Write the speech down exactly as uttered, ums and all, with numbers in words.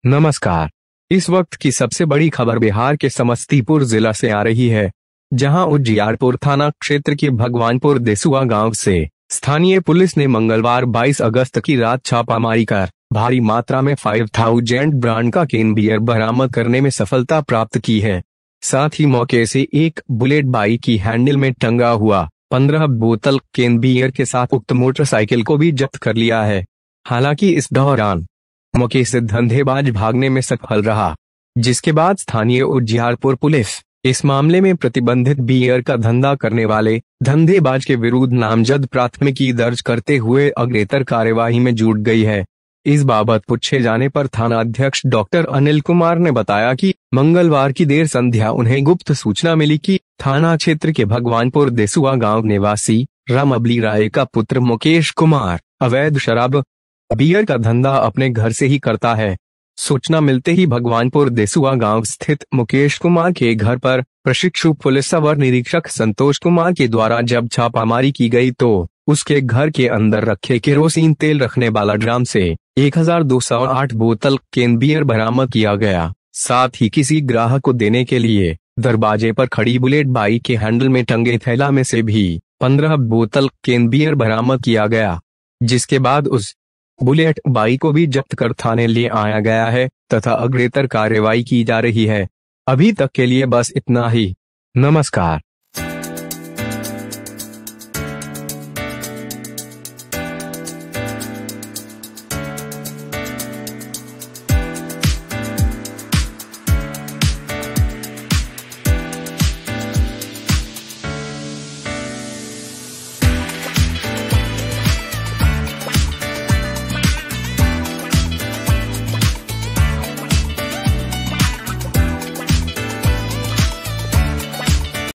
नमस्कार। इस वक्त की सबसे बड़ी खबर बिहार के समस्तीपुर जिला से आ रही है, जहां उजियारपुर थाना क्षेत्र के भगवानपुर देसुआ गांव से स्थानीय पुलिस ने मंगलवार बाईस अगस्त की रात छापामारी कर भारी मात्रा में पाँच हज़ार ब्रांड का केन बियर बरामद करने में सफलता प्राप्त की है। साथ ही मौके से एक बुलेट बाइक की हैंडल में टंगा हुआ पंद्रह बोतल केन बियर के साथ उक्त मोटरसाइकिल को भी जब्त कर लिया है। हालांकि इस दौरान मौके से धंधेबाज भागने में सफल रहा, जिसके बाद स्थानीय उजियारपुर पुलिस इस मामले में प्रतिबंधित बियर का धंधा करने वाले धंधेबाज के विरुद्ध नामजद प्राथमिकी दर्ज करते हुए अग्रेतर कार्यवाही में जुट गई है। इस बाबत पूछे जाने पर थाना अध्यक्ष डॉक्टर अनिल कुमार ने बताया कि मंगलवार की देर संध्या उन्हें गुप्त सूचना मिली कि थाना क्षेत्र के भगवानपुर देसुआ गांव निवासी रामअबली राय का पुत्र मुकेश कुमार अवैध शराब बियर का धंधा अपने घर से ही करता है। सूचना मिलते ही भगवानपुर देसुआ गांव स्थित मुकेश कुमार के घर पर प्रशिक्षु पुलिस अवर निरीक्षक संतोष कुमार के द्वारा जब छापामारी की गई तो उसके घर के अंदर रखे केरोसिन तेल रखने वाला ड्रम से एक हज़ार दो सौ आठ बोतल केन बियर बरामद किया गया। साथ ही किसी ग्राहक को देने के लिए दरवाजे पर खड़ी बुलेट बाइक के हैंडल में टंगे थैला में से भी पंद्रह बोतल केन बियर बरामद किया गया, जिसके बाद उस बुलेट बाइक को भी जब्त कर थाने ले आया गया है तथा अग्रेतर कार्रवाई की जा रही है। अभी तक के लिए बस इतना ही। नमस्कार।